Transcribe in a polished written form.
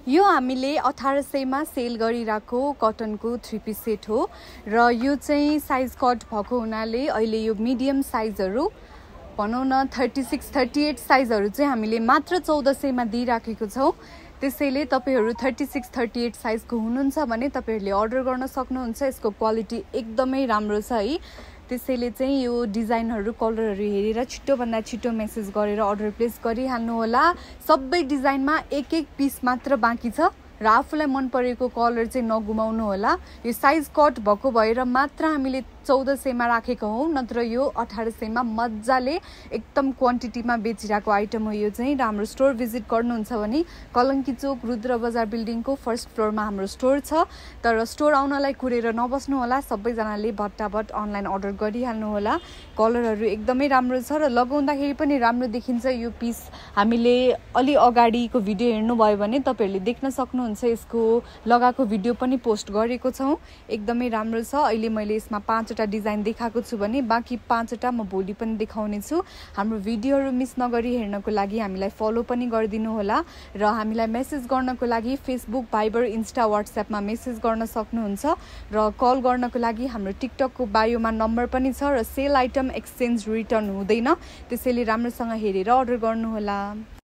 यो हामीले 1800 मा सेल गरिरहेको कटनको 3 पिस सेट हो र यो चाहिँ साइज कट भएको हुनाले अहिले यो मिडियम साइजहरु भनौं न 36 38 साइजहरु चाहिँ हामीले मात्र 1400 मा दिइराखेको छौं। त्यसैले तपाईहरु 36 38 साइजको हुनुहुन्छ भने तपाईहरुले अर्डर गर्न सक्नुहुन्छ। यसको क्वालिटी एकदमै राम्रो छ है। त्यसैले चाहिँ यो डिजाइनहरु कलरहरु हेरेर छिटो भन्दा छिटो मेसेज गरेर अर्डर प्लेस गरिहाल्नु होला। सबै डिजाइनमा एक एक पीस मात्र बाँकी छ र आफुलाई मन परेको कलर चाहिँ नगुमाउनु होला। यो साइज कट भएको भएर मात्र हामीले 1400 मा राखेको हौ, नत्र यो 1800 मा मज्जाले एकदम क्वान्टिटीमा बेचिरहेको आइटम हो। यो चाहिँ राम्रो स्टोर भिजिट गर्नुहुन्छ भने कलंकी चोक रुद्र बजार बिल्डिङको फर्स्ट फ्लोरमा हाम्रो स्टोर छ। तर स्टोर आउनलाई कुरेर नबस्नु होला, सबैजनाले भट्टाभट अनलाइन अर्डर गरिहाल्नु होला। कलरहरु एकदमै राम्रो छ र लगाउँदाखेरि पनि राम्रो देखिन्छ। यो पीस हामीले अलि अगाडिको भिडियो हेर्नु भयो भने तपाईहरुले देख्न सक्नुहुन्छ। यसको लगाएको भिडियो पनि पोस्ट गरेको छौं। एकदमै राम्रो छ। अहिले मैले यसमा 5 वटा डिजाइन देखाएको छु भने बाँकी 5 वटा म भोलि पनि देखाउने छु। हाम्रो भिडियोहरु मिस नगरी हेर्नको लागि हामीलाई फलो पनि गरिदिनु होला र हामीलाई मेसेज गर्नको लागि फेसबुक, भाइबर, इन्स्टा, व्हाट्सएपमा मेसेज गर्न सक्नुहुन्छ र कल गर्नको लागि हाम्रो टिकटकको बायोमा नम्बर पनि छ र सेल आइटम एक्सचेन्ज रिटर्न हुँदैन। त्यसैले राम्रोसँग हेरेर अर्डर गर्नु होला।